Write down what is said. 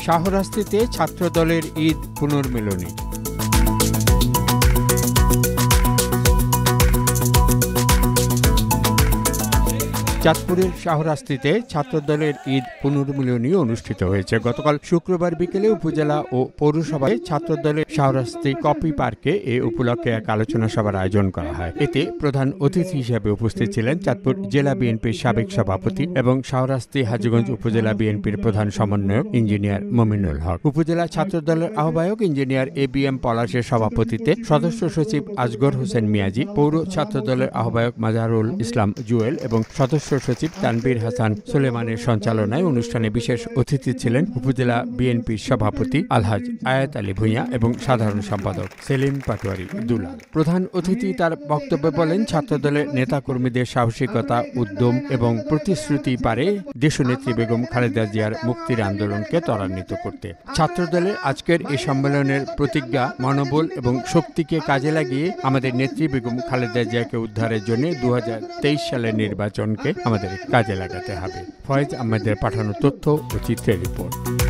শাহরাস্তিতে ছাত্রদলের ঈদ পুনর্মিলনী। চাঁদপুরের শাহরাস্তিতে ছাত্রদলের ঈদ পুনর্মিলনী অনুষ্ঠিত হয়েছে। গতকাল শুক্রবার বিকেলে উপজেলা ও পৌরসভায় ছাত্রদলের শাহরাস্তি কপি পার্কে এ উপলক্ষে এক আলোচনা সভার আয়োজন করা হয়। এতে প্রধান অতিথি হিসেবে উপস্থিত ছিলেন চাঁদপুর জেলা বিএনপির সাবেক সভাপতি এবং শাহরাস্তি হাজীগঞ্জ উপজেলা বিএনপির প্রধান সমন্বয়ক ইঞ্জিনিয়ার মমিনুল হক, উপজেলা ছাত্রদলের আহ্বায়ক ইঞ্জিনিয়ার এবিএম পলাশের সভাপতিত্বে সদস্য সচিব আজগর হোসেন মিয়াজি, পৌর ছাত্রদলের আহ্বায়ক মাজারুল ইসলাম জুয়েল এবং সদস্য সচিব তানভীর হাসান সুলেমানের সঞ্চালনায় অনুষ্ঠানে বিশেষ অতিথি ছিলেন উপজেলা বিএনপির সভাপতি আলহাজ আয়াত আলী ভূঁইয়া এবং সাধারণ সম্পাদক সেলিম পাটোয়ারি দুলাল। প্রধান অতিথি তার বক্তব্যে বলেন, ছাত্রদলের নেতাকর্মীদের সাহসিকতা, উদ্যম এবং প্রতিশ্রুতি পারে দেশনেত্রী বেগম খালেদা জিয়ার মুক্তির আন্দোলনকে ত্বরান্বিত করতে। ছাত্রদলের আজকের এই সম্মেলনের প্রতিজ্ঞা, মনোবল এবং শক্তিকে কাজে লাগিয়ে আমাদের নেত্রী বেগম খালেদা জিয়াকে উদ্ধারের জন্য 2023 সালের নির্বাচনকে আমাদের কাজে লাগাতে হবে। ফয়েজ আহমেদের পাঠানো তথ্য ও চিত্রের রিপোর্ট।